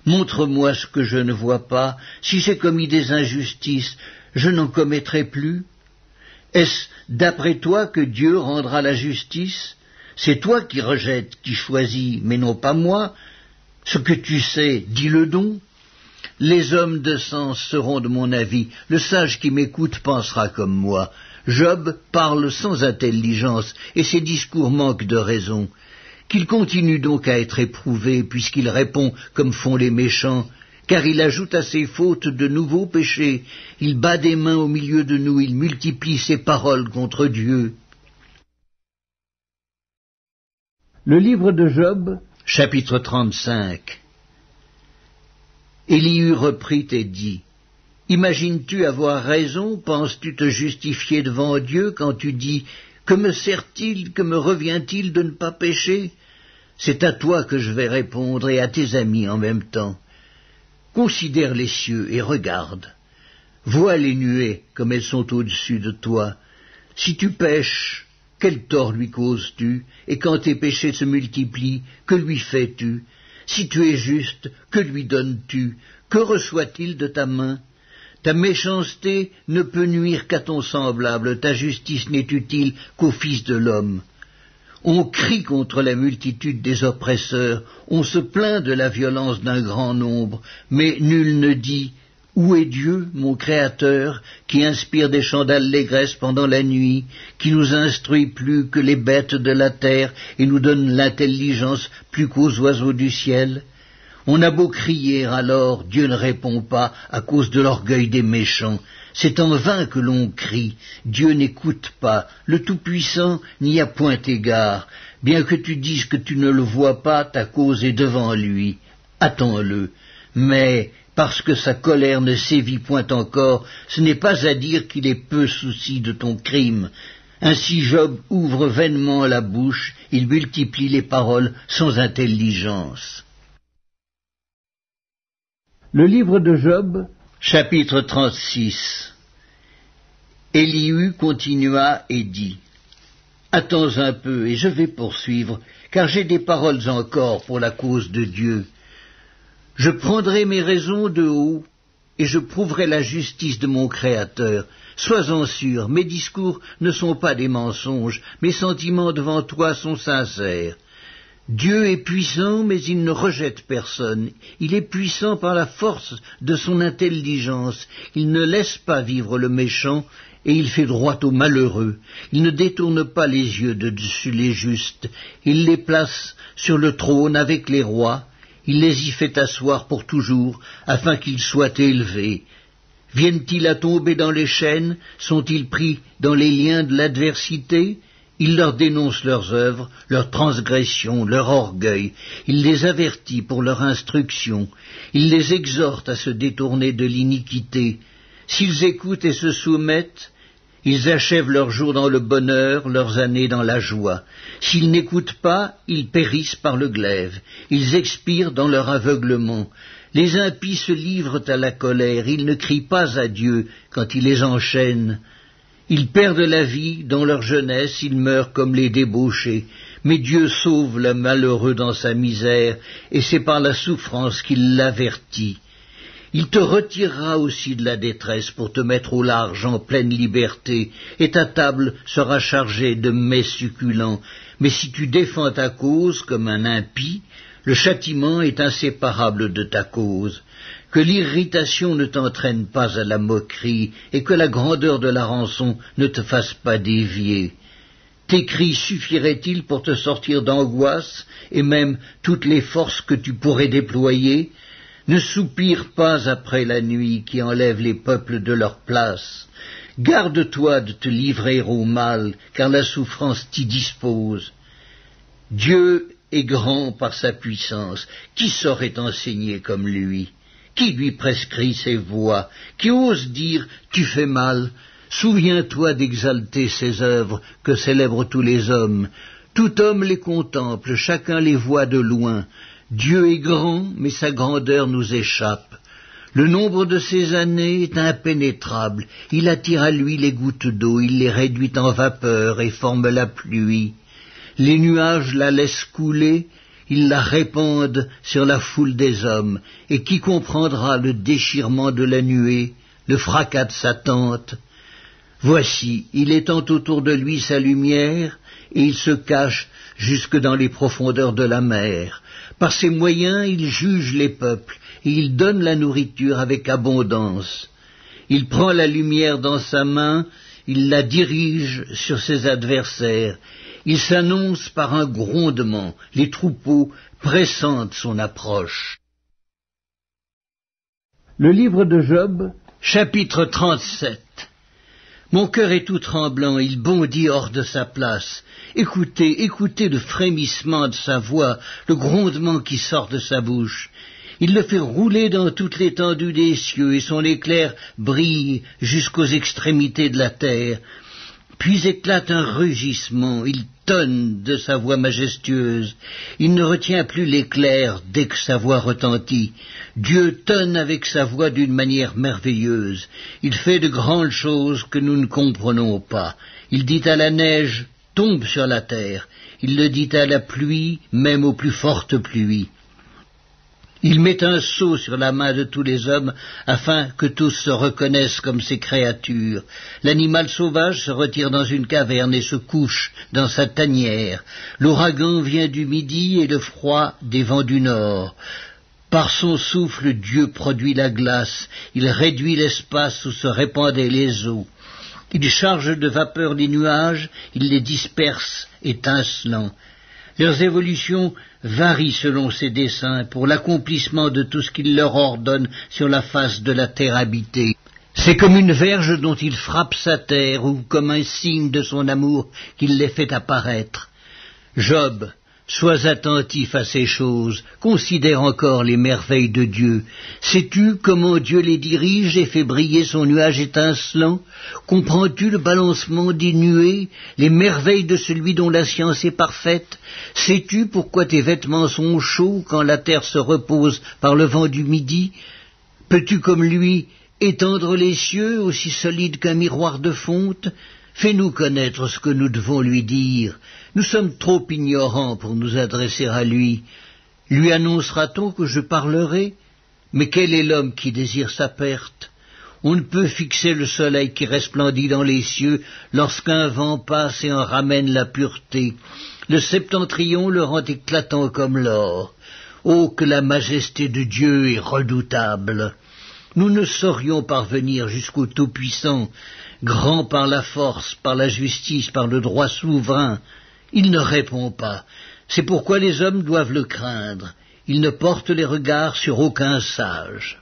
Montre-moi ce que je ne vois pas. Si j'ai commis des injustices, je n'en commettrai plus. Est-ce d'après toi que Dieu rendra la justice? C'est toi qui rejettes, qui choisis, mais non pas moi. Ce que tu sais, dis-le donc. Les hommes de sens seront de mon avis. Le sage qui m'écoute pensera comme moi. Job parle sans intelligence, et ses discours manquent de raison. Qu'il continue donc à être éprouvé, puisqu'il répond comme font les méchants, car il ajoute à ses fautes de nouveaux péchés. Il bat des mains au milieu de nous, il multiplie ses paroles contre Dieu. Le livre de Job, chapitre trente-cinq. Élihu reprit et dit, « Imagines-tu avoir raison? Penses-tu te justifier devant Dieu quand tu dis, « Que me sert-il, que me revient-il de ne pas pécher ?» C'est à toi que je vais répondre et à tes amis en même temps. Considère les cieux et regarde. Vois les nuées comme elles sont au-dessus de toi. Si tu pèches, quel tort lui causes-tu? Et quand tes péchés se multiplient, que lui fais-tu? Si tu es juste, que lui donnes-tu? Que reçoit-il de ta main? Ta méchanceté ne peut nuire qu'à ton semblable, ta justice n'est utile qu'au Fils de l'homme. On crie contre la multitude des oppresseurs, on se plaint de la violence d'un grand nombre, mais nul ne dit « Où est Dieu, mon Créateur, qui inspire des chants d'allégresse pendant la nuit, qui nous instruit plus que les bêtes de la terre et nous donne l'intelligence plus qu'aux oiseaux du ciel ?» On a beau crier alors, Dieu ne répond pas à cause de l'orgueil des méchants. C'est en vain que l'on crie, Dieu n'écoute pas, le Tout-Puissant n'y a point égard. Bien que tu dises que tu ne le vois pas, ta cause est devant lui. Attends-le. Mais, parce que sa colère ne sévit point encore, ce n'est pas à dire qu'il est peu souci de ton crime. Ainsi Job ouvre vainement la bouche, il multiplie les paroles sans intelligence. Le livre de Job, chapitre trente-six. Élihu continua et dit, « Attends un peu, et je vais poursuivre, car j'ai des paroles encore pour la cause de Dieu. Je prendrai mes raisons de haut, et je prouverai la justice de mon Créateur. Sois-en sûr, mes discours ne sont pas des mensonges, mes sentiments devant toi sont sincères. Dieu est puissant, mais il ne rejette personne. Il est puissant par la force de son intelligence. Il ne laisse pas vivre le méchant, et il fait droit aux malheureux. Il ne détourne pas les yeux de dessus les justes. Il les place sur le trône avec les rois. Il les y fait asseoir pour toujours, afin qu'ils soient élevés. Viennent-ils à tomber dans les chaînes? Sont-ils pris dans les liens de l'adversité? Il leur dénonce leurs œuvres, leurs transgressions, leur orgueil. Il les avertit pour leur instruction. Il les exhorte à se détourner de l'iniquité. S'ils écoutent et se soumettent, ils achèvent leurs jours dans le bonheur, leurs années dans la joie. S'ils n'écoutent pas, ils périssent par le glaive. Ils expirent dans leur aveuglement. Les impies se livrent à la colère. Ils ne crient pas à Dieu quand il les enchaîne. Ils perdent la vie dans leur jeunesse, ils meurent comme les débauchés. Mais Dieu sauve le malheureux dans sa misère, et c'est par la souffrance qu'il l'avertit. Il te retirera aussi de la détresse pour te mettre au large en pleine liberté, et ta table sera chargée de mets succulents. Mais si tu défends ta cause comme un impie, le châtiment est inséparable de ta cause. Que l'irritation ne t'entraîne pas à la moquerie, et que la grandeur de la rançon ne te fasse pas dévier. Tes cris suffiraient-ils pour te sortir d'angoisse, et même toutes les forces que tu pourrais déployer? Ne soupire pas après la nuit qui enlève les peuples de leur place. Garde-toi de te livrer au mal, car la souffrance t'y dispose. Dieu est grand par sa puissance, qui saurait enseigner comme lui? Qui lui prescrit ses voies? Qui ose dire « tu fais mal » ? Souviens-toi d'exalter ses œuvres que célèbrent tous les hommes. Tout homme les contemple, chacun les voit de loin. Dieu est grand, mais sa grandeur nous échappe. Le nombre de ses années est impénétrable. Il attire à lui les gouttes d'eau, il les réduit en vapeur et forme la pluie. Les nuages la laissent couler, ils la répandent sur la foule des hommes, et qui comprendra le déchirement de la nuée, le fracas de sa tente? Voici, il étend autour de lui sa lumière, et il se cache jusque dans les profondeurs de la mer. Par ses moyens, il juge les peuples, et il donne la nourriture avec abondance. Il prend la lumière dans sa main, il la dirige sur ses adversaires. Il s'annonce par un grondement, les troupeaux pressentent son approche. Le livre de Job, chapitre trente-sept. Mon cœur est tout tremblant, il bondit hors de sa place. Écoutez, écoutez le frémissement de sa voix, le grondement qui sort de sa bouche. Il le fait rouler dans toute l'étendue des cieux, et son éclair brille jusqu'aux extrémités de la terre. Puis éclate un rugissement, il tonne de sa voix majestueuse. Il ne retient plus l'éclair dès que sa voix retentit. Dieu tonne avec sa voix d'une manière merveilleuse. Il fait de grandes choses que nous ne comprenons pas. Il dit à la neige, tombe sur la terre. Il le dit à la pluie, même aux plus fortes pluies. Il met un sceau sur la main de tous les hommes, afin que tous se reconnaissent comme ses créatures. L'animal sauvage se retire dans une caverne et se couche dans sa tanière. L'ouragan vient du midi et le froid des vents du nord. Par son souffle, Dieu produit la glace. Il réduit l'espace où se répandaient les eaux. Il charge de vapeur les nuages, il les disperse, étincelants. Leurs évolutions varient selon ses desseins pour l'accomplissement de tout ce qu'il leur ordonne sur la face de la terre habitée. C'est comme une verge dont il frappe sa terre ou comme un signe de son amour qu'il les fait apparaître. Job, sois attentif à ces choses, considère encore les merveilles de Dieu. Sais-tu comment Dieu les dirige et fait briller son nuage étincelant? Comprends-tu le balancement des nuées, les merveilles de celui dont la science est parfaite? Sais-tu pourquoi tes vêtements sont chauds quand la terre se repose par le vent du midi? Peux-tu comme lui étendre les cieux aussi solides qu'un miroir de fonte? Fais-nous connaître ce que nous devons lui dire. Nous sommes trop ignorants pour nous adresser à lui. Lui annoncera-t-on que je parlerai? Mais quel est l'homme qui désire sa perte? On ne peut fixer le soleil qui resplendit dans les cieux lorsqu'un vent passe et en ramène la pureté. Le septentrion le rend éclatant comme l'or. Oh, que la majesté de Dieu est redoutable! Nous ne saurions parvenir jusqu'au Tout-Puissant, grand par la force, par la justice, par le droit souverain. Il ne répond pas. C'est pourquoi les hommes doivent le craindre. Il ne porte les regards sur aucun sage.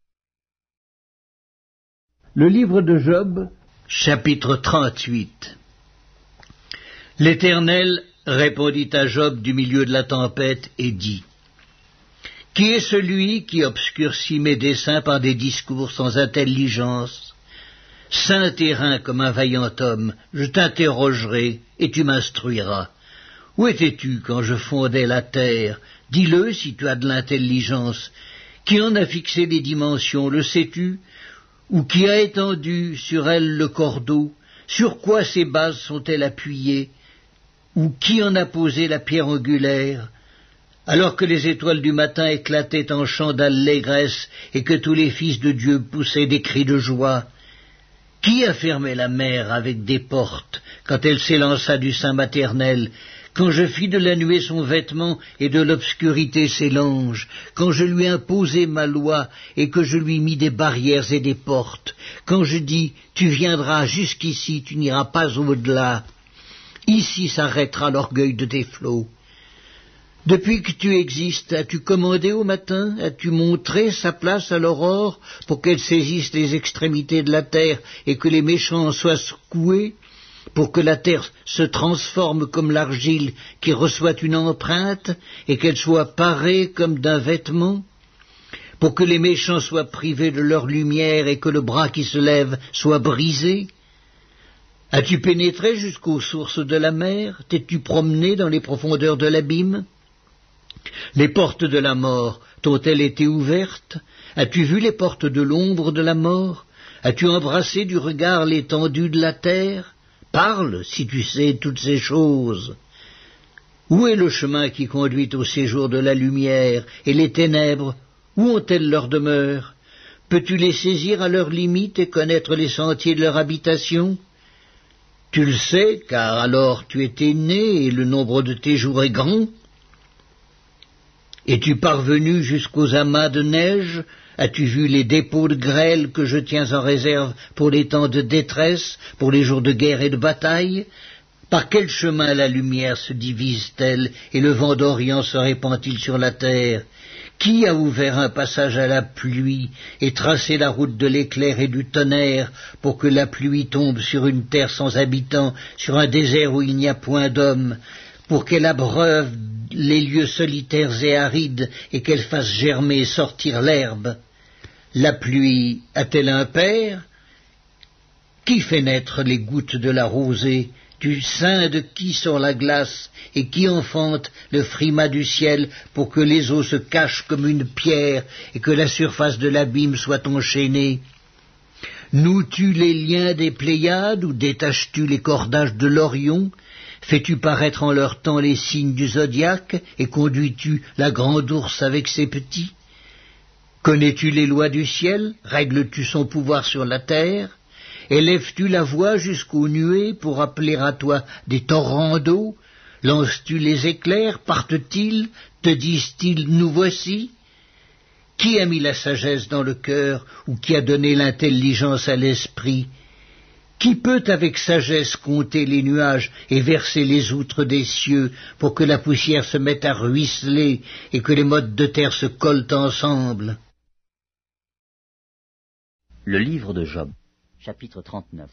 Le livre de Job, chapitre trente-huit. L'Éternel répondit à Job du milieu de la tempête et dit: Qui est celui qui obscurcit mes desseins par des discours sans intelligence? Saint terrain comme un vaillant homme, je t'interrogerai et tu m'instruiras. Où étais-tu quand je fondais la terre? Dis-le si tu as de l'intelligence. Qui en a fixé les dimensions, le sais-tu? Ou qui a étendu sur elle le cordeau? Sur quoi ses bases sont-elles appuyées? Ou qui en a posé la pierre angulaire? Alors que les étoiles du matin éclataient en chants d'allégresse et que tous les fils de Dieu poussaient des cris de joie, qui a fermé la mer avec des portes quand elle s'élança du sein maternel, quand je fis de la nuée son vêtement et de l'obscurité ses langes, quand je lui imposai ma loi et que je lui mis des barrières et des portes, quand je dis « Tu viendras jusqu'ici, tu n'iras pas au-delà », ici s'arrêtera l'orgueil de tes flots. Depuis que tu existes, as-tu commandé au matin? As-tu montré sa place à l'aurore pour qu'elle saisisse les extrémités de la terre et que les méchants soient secoués, pour que la terre se transforme comme l'argile qui reçoit une empreinte et qu'elle soit parée comme d'un vêtement, pour que les méchants soient privés de leur lumière et que le bras qui se lève soit brisé? As-tu pénétré jusqu'aux sources de la mer? T'es-tu promené dans les profondeurs de l'abîme? Les portes de la mort t'ont-elles été ouvertes? As-tu vu les portes de l'ombre de la mort? As-tu embrassé du regard l'étendue de la terre? Parle, si tu sais toutes ces choses. Où est le chemin qui conduit au séjour de la lumière, et les ténèbres, où ont-elles leur demeure? Peux-tu les saisir à leurs limites et connaître les sentiers de leur habitation? Tu le sais, car alors tu étais né et le nombre de tes jours est grand. Es-tu parvenu jusqu'aux amas de neige? As-tu vu les dépôts de grêle que je tiens en réserve pour les temps de détresse, pour les jours de guerre et de bataille? Par quel chemin la lumière se divise-t-elle et le vent d'Orient se répand-il sur la terre? Qui a ouvert un passage à la pluie et tracé la route de l'éclair et du tonnerre pour que la pluie tombe sur une terre sans habitants, sur un désert où il n'y a point d'hommes, pour qu'elle abreuve les lieux solitaires et arides et qu'elle fasse germer et sortir l'herbe? La pluie a-t-elle un père? Qui fait naître les gouttes de la rosée? Du sein de qui sort la glace, et qui enfante le frimas du ciel pour que les eaux se cachent comme une pierre et que la surface de l'abîme soit enchaînée? Noues-tu les liens des Pléiades ou détaches-tu les cordages de l'Orion? Fais-tu paraître en leur temps les signes du zodiaque et conduis-tu la grande ours avec ses petits? Connais-tu les lois du ciel? Règles-tu son pouvoir sur la terre? Élèves-tu la voix jusqu'aux nuées pour appeler à toi des torrents d'eau? Lances-tu les éclairs? Partent-ils? Te disent-ils, nous voici? Qui a mis la sagesse dans le cœur, ou qui a donné l'intelligence à l'esprit? Qui peut avec sagesse compter les nuages et verser les outres des cieux pour que la poussière se mette à ruisseler et que les mottes de terre se collent ensemble? Le livre de Job. Chapitre trente-neuf.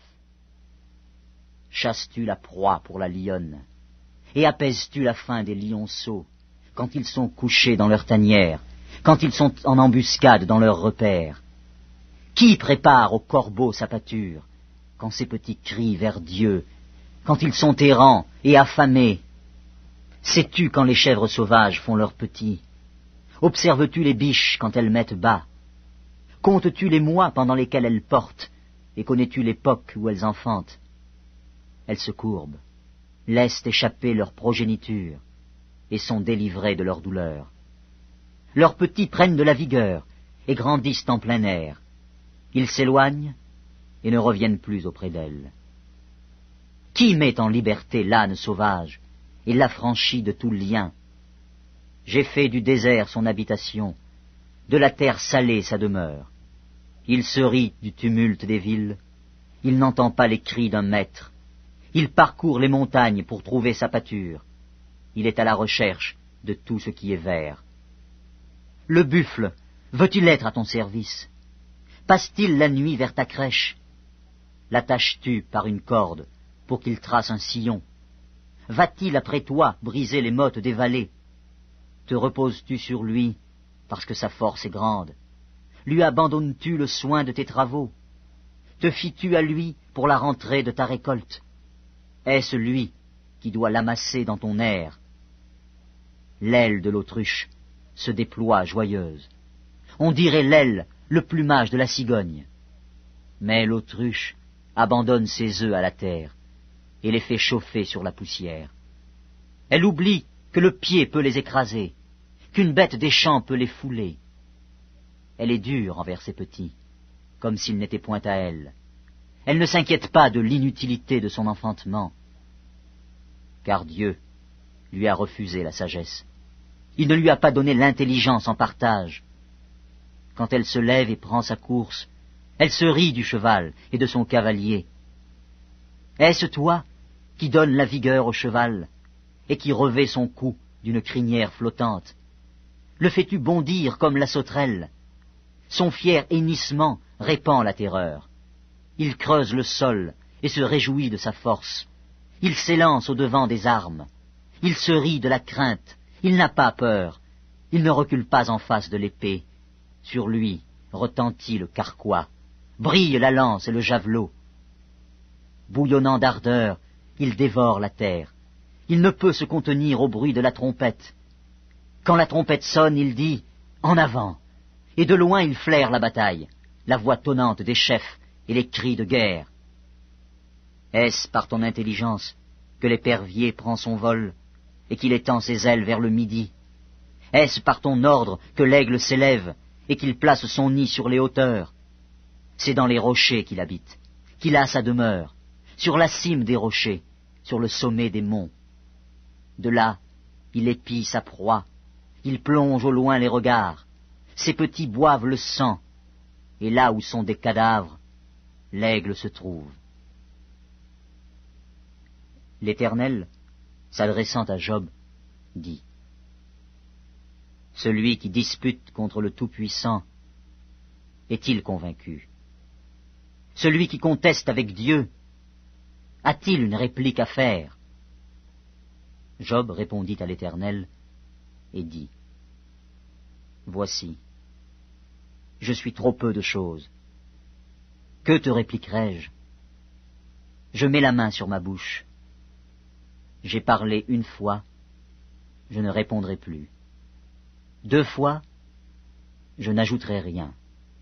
Chasses-tu la proie pour la lionne, et apaises-tu la faim des lionceaux, quand ils sont couchés dans leur tanière, quand ils sont en embuscade dans leur repère? Qui prépare au corbeau sa pâture, quand ses petits crient vers Dieu, quand ils sont errants et affamés? Sais-tu quand les chèvres sauvages font leurs petits? Observes-tu les biches quand elles mettent bas? Comptes-tu les mois pendant lesquels elles portent, et connais-tu l'époque où elles enfantent? Elles se courbent, laissent échapper leur progéniture, et sont délivrées de leur douleur. Leurs petits prennent de la vigueur, et grandissent en plein air. Ils s'éloignent, et ne reviennent plus auprès d'elles. Qui met en liberté l'âne sauvage, et l'affranchit de tout lien? J'ai fait du désert son habitation, de la terre salée sa demeure. Il se rit du tumulte des villes, il n'entend pas les cris d'un maître, il parcourt les montagnes pour trouver sa pâture, il est à la recherche de tout ce qui est vert. Le buffle, veut-il être à ton service? Passe-t-il la nuit vers ta crèche? L'attaches-tu par une corde pour qu'il trace un sillon? Va-t-il après toi briser les mottes des vallées? Te reposes-tu sur lui parce que sa force est grande? Lui abandonnes-tu le soin de tes travaux? Te fies-tu à lui pour la rentrée de ta récolte? Est-ce lui qui doit l'amasser dans ton air? L'aile de l'autruche se déploie joyeuse. On dirait l'aile, le plumage de la cigogne. Mais l'autruche abandonne ses œufs à la terre et les fait chauffer sur la poussière. Elle oublie que le pied peut les écraser, qu'une bête des champs peut les fouler. Elle est dure envers ses petits, comme s'ils n'étaient point à elle. Elle ne s'inquiète pas de l'inutilité de son enfantement, car Dieu lui a refusé la sagesse. Il ne lui a pas donné l'intelligence en partage. Quand elle se lève et prend sa course, elle se rit du cheval et de son cavalier. Est-ce toi qui donnes la vigueur au cheval et qui revêt son cou d'une crinière flottante? Le fais-tu bondir comme la sauterelle? Son fier hennissement répand la terreur. Il creuse le sol et se réjouit de sa force. Il s'élance au-devant des armes. Il se rit de la crainte. Il n'a pas peur. Il ne recule pas en face de l'épée. Sur lui retentit le carquois. Brille la lance et le javelot. Bouillonnant d'ardeur, il dévore la terre. Il ne peut se contenir au bruit de la trompette. Quand la trompette sonne, il dit « En avant !» Et de loin il flaire la bataille, la voix tonnante des chefs et les cris de guerre. Est-ce par ton intelligence que l'épervier prend son vol et qu'il étend ses ailes vers le midi? Est-ce par ton ordre que l'aigle s'élève et qu'il place son nid sur les hauteurs? C'est dans les rochers qu'il habite, qu'il a sa demeure, sur la cime des rochers, sur le sommet des monts. De là, il épie sa proie, il plonge au loin les regards, ses petits boivent le sang, et là où sont des cadavres, l'aigle se trouve. L'Éternel, s'adressant à Job, dit: Celui qui dispute contre le Tout-Puissant est-il convaincu? Celui qui conteste avec Dieu a-t-il une réplique à faire? Job répondit à l'Éternel et dit: Voici, je suis trop peu de choses. Que te répliquerai-je? Je mets la main sur ma bouche. J'ai parlé une fois, je ne répondrai plus. Deux fois, je n'ajouterai rien.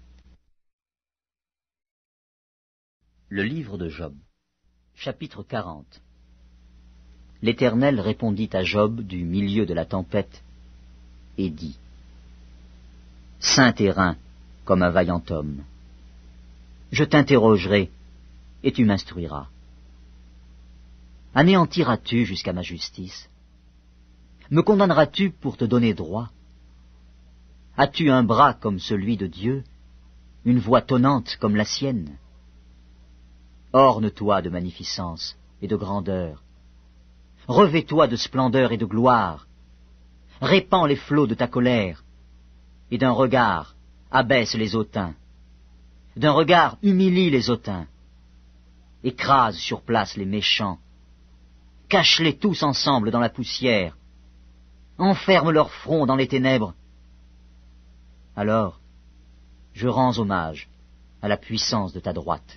Le livre de Job, chapitre quarante. L'Éternel répondit à Job du milieu de la tempête et dit: Saint et rein comme un vaillant homme. Je t'interrogerai et tu m'instruiras. Anéantiras-tu jusqu'à ma justice? Me condamneras-tu pour te donner droit? As-tu un bras comme celui de Dieu, une voix tonnante comme la sienne? Orne-toi de magnificence et de grandeur. Revêt-toi de splendeur et de gloire. Répands les flots de ta colère, et d'un regard abaisse les hautains. D'un regard humilie les hautains. Écrase sur place les méchants. Cache-les tous ensemble dans la poussière. Enferme leur front dans les ténèbres. Alors, je rends hommage à la puissance de ta droite.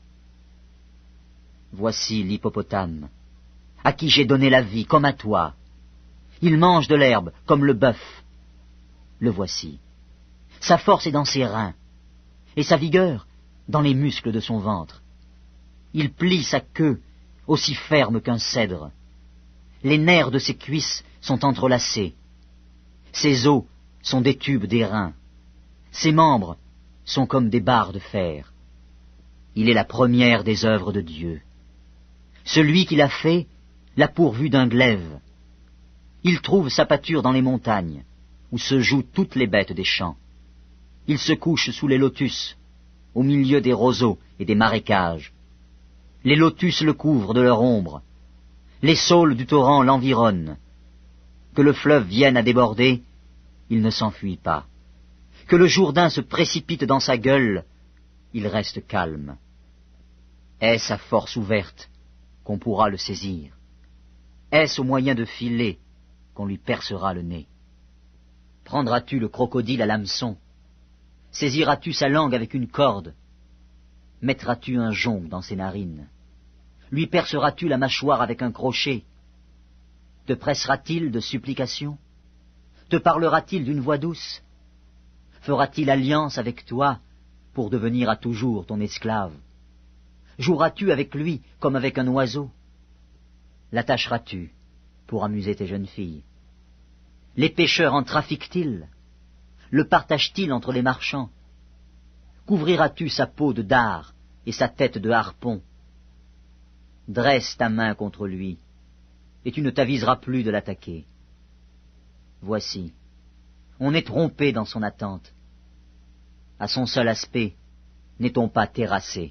Voici l'hippopotame, à qui j'ai donné la vie comme à toi. Il mange de l'herbe comme le bœuf. Le voici. Sa force est dans ses reins, et sa vigueur dans les muscles de son ventre. Il plie sa queue aussi ferme qu'un cèdre. Les nerfs de ses cuisses sont entrelacés. Ses os sont des tubes d'airain. Ses membres sont comme des barres de fer. Il est la première des œuvres de Dieu. Celui qui l'a fait l'a pourvu d'un glaive. Il trouve sa pâture dans les montagnes, où se jouent toutes les bêtes des champs. Il se couche sous les lotus, au milieu des roseaux et des marécages. Les lotus le couvrent de leur ombre. Les saules du torrent l'environnent. Que le fleuve vienne à déborder, il ne s'enfuit pas. Que le Jourdain se précipite dans sa gueule, il reste calme. Est-ce à force ouverte qu'on pourra le saisir? Est-ce au moyen de filets qu'on lui percera le nez? Prendras-tu le crocodile à l'hameçon? Saisiras-tu sa langue avec une corde? Mettras-tu un jonc dans ses narines? Lui perceras-tu la mâchoire avec un crochet? Te pressera-t-il de supplications? Te parlera-t-il d'une voix douce? Fera-t-il alliance avec toi pour devenir à toujours ton esclave? Joueras-tu avec lui comme avec un oiseau? L'attacheras-tu pour amuser tes jeunes filles? Les pêcheurs en trafiquent-ils? Le partagent-ils entre les marchands? Couvriras-tu sa peau de dard et sa tête de harpon? Dresse ta main contre lui, et tu ne t'aviseras plus de l'attaquer. Voici, on est trompé dans son attente. À son seul aspect, n'est-on pas terrassé?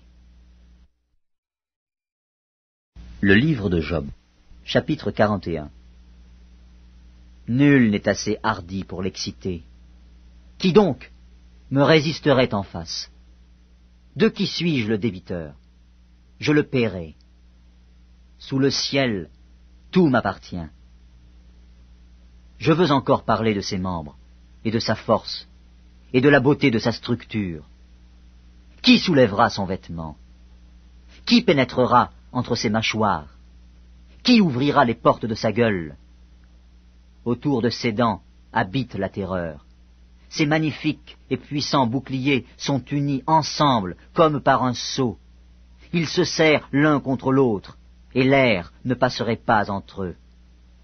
Le livre de Job, chapitre quarante et un. Nul n'est assez hardi pour l'exciter. Qui donc me résisterait en face? De qui suis-je le débiteur? Je le paierai. Sous le ciel, tout m'appartient. Je veux encore parler de ses membres, et de sa force, et de la beauté de sa structure. Qui soulèvera son vêtement? Qui pénétrera entre ses mâchoires? Qui ouvrira les portes de sa gueule? Autour de ses dents habite la terreur. Ses magnifiques et puissants boucliers sont unis ensemble comme par un sceau. Ils se serrent l'un contre l'autre, et l'air ne passerait pas entre eux.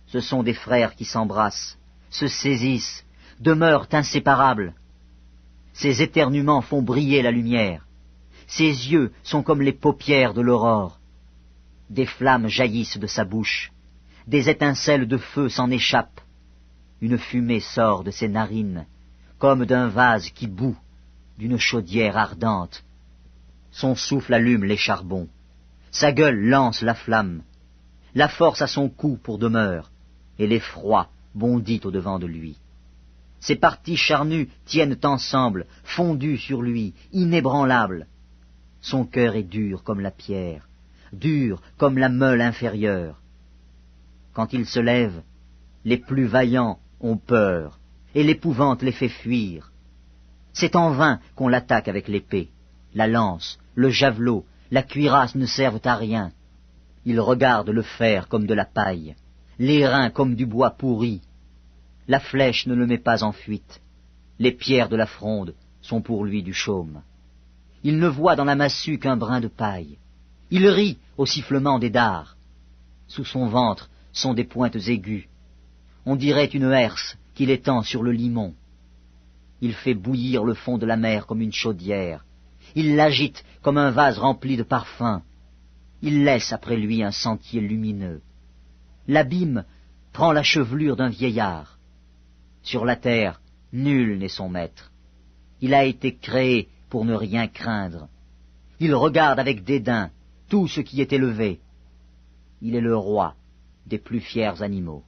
Ce sont des frères qui s'embrassent, se saisissent, demeurent inséparables. Ses éternuements font briller la lumière. Ses yeux sont comme les paupières de l'aurore. Des flammes jaillissent de sa bouche. Des étincelles de feu s'en échappent. Une fumée sort de ses narines, comme d'un vase qui bout, d'une chaudière ardente. Son souffle allume les charbons. Sa gueule lance la flamme. La force a son cou pour demeure, et l'effroi bondit au-devant de lui. Ses parties charnues tiennent ensemble, fondues sur lui, inébranlables. Son cœur est dur comme la pierre, dur comme la meule inférieure. Quand il se lève, les plus vaillants ont peur, et l'épouvante les fait fuir. C'est en vain qu'on l'attaque avec l'épée. La lance, le javelot, la cuirasse ne servent à rien. Il regarde le fer comme de la paille, l'airain comme du bois pourri. La flèche ne le met pas en fuite. Les pierres de la fronde sont pour lui du chaume. Il ne voit dans la massue qu'un brin de paille. Il rit au sifflement des dards. Sous son ventre sont des pointes aiguës. On dirait une herse qu'il étend sur le limon. Il fait bouillir le fond de la mer comme une chaudière. Il l'agite comme un vase rempli de parfums. Il laisse après lui un sentier lumineux. L'abîme prend la chevelure d'un vieillard. Sur la terre, nul n'est son maître. Il a été créé pour ne rien craindre. Il regarde avec dédain tout ce qui est élevé. Il est le roi des plus fiers animaux.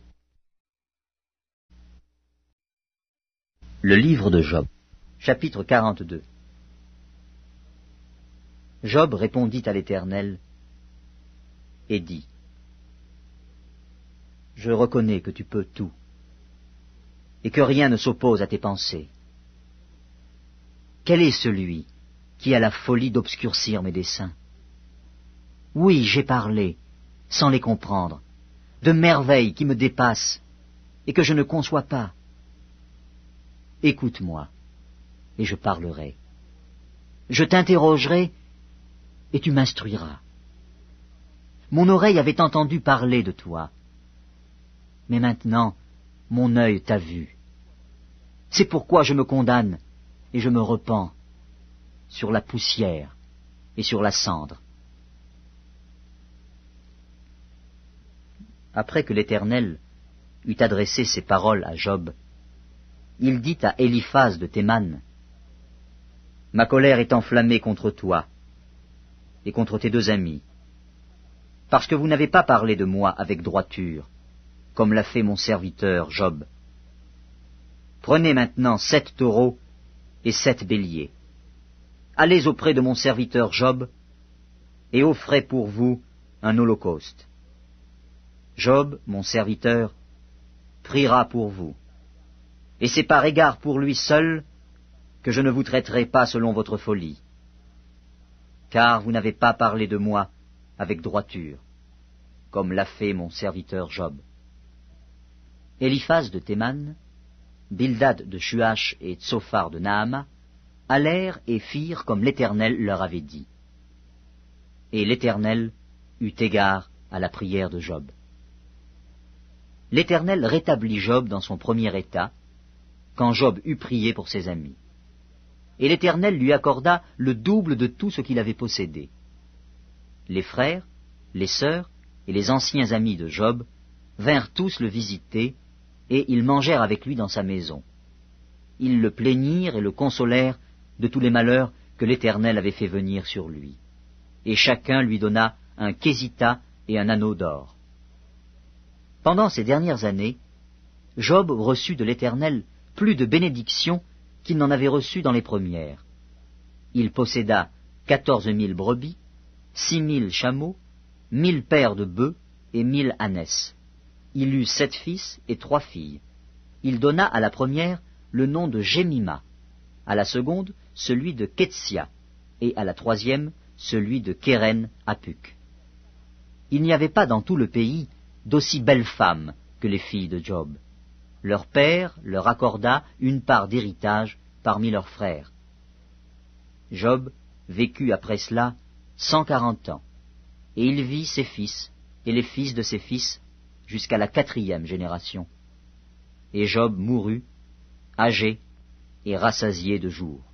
Le livre de Job, chapitre quarante-deux. Job répondit à l'Éternel et dit: Je reconnais que tu peux tout, et que rien ne s'oppose à tes pensées. Quel est celui qui a la folie d'obscurcir mes desseins? Oui, j'ai parlé, sans les comprendre, de merveilles qui me dépassent, et que je ne conçois pas. Écoute-moi, et je parlerai. Je t'interrogerai, et tu m'instruiras. Mon oreille avait entendu parler de toi, mais maintenant mon œil t'a vu. C'est pourquoi je me condamne, et je me repens sur la poussière et sur la cendre. Après que l'Éternel eut adressé ces paroles à Job, il dit à Éliphaz de Théman: Ma colère est enflammée contre toi et contre tes deux amis, parce que vous n'avez pas parlé de moi avec droiture, comme l'a fait mon serviteur Job. Prenez maintenant sept taureaux et sept béliers. Allez auprès de mon serviteur Job et offrez pour vous un holocauste. Job, mon serviteur, priera pour vous. Et c'est par égard pour lui seul que je ne vous traiterai pas selon votre folie, car vous n'avez pas parlé de moi avec droiture, comme l'a fait mon serviteur Job. Éliphaz de Théman, Bildad de Shuach et Tsophar de Naama allèrent et firent comme l'Éternel leur avait dit. Et l'Éternel eut égard à la prière de Job. L'Éternel rétablit Job dans son premier état, quand Job eut prié pour ses amis. Et l'Éternel lui accorda le double de tout ce qu'il avait possédé. Les frères, les sœurs et les anciens amis de Job vinrent tous le visiter, et ils mangèrent avec lui dans sa maison. Ils le plaignirent et le consolèrent de tous les malheurs que l'Éternel avait fait venir sur lui. Et chacun lui donna un késita et un anneau d'or. Pendant ces dernières années, Job reçut de l'Éternel plus de bénédictions qu'il n'en avait reçues dans les premières. Il posséda quatorze mille brebis, six mille chameaux, mille paires de bœufs et mille ânesses. Il eut sept fils et trois filles. Il donna à la première le nom de Jémima, à la seconde celui de Ketsia, et à la troisième celui de Kéren Apuk. Il n'y avait pas dans tout le pays d'aussi belles femmes que les filles de Job. Leur père leur accorda une part d'héritage parmi leurs frères. Job vécut après cela cent quarante ans, et il vit ses fils et les fils de ses fils jusqu'à la quatrième génération. Et Job mourut, âgé et rassasié de jours.